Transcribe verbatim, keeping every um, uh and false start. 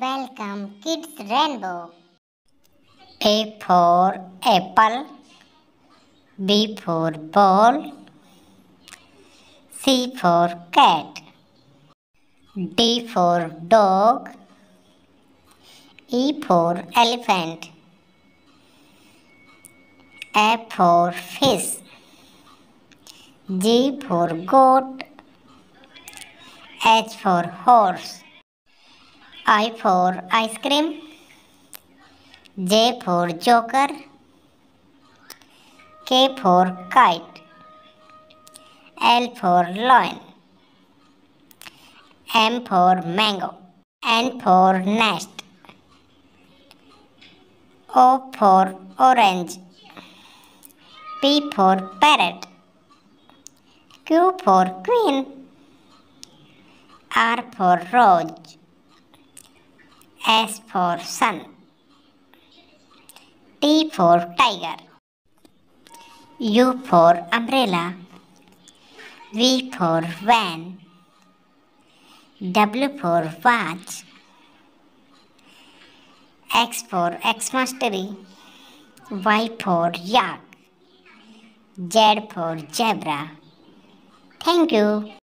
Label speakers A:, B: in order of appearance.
A: Welcome Kids Rainbow. A for apple, B for ball, C for cat, D for dog, E for elephant, F for fish, G for goat, H for horse, I for ice cream, J for joker, K for kite, L for lion, M for mango, N for nest, O for orange, P for parrot, Q for queen, R for rose, S for sun, T for tiger, U for umbrella, V for van, W for watch, X for Xmas tree, Y for yak, Z for zebra. Thank you.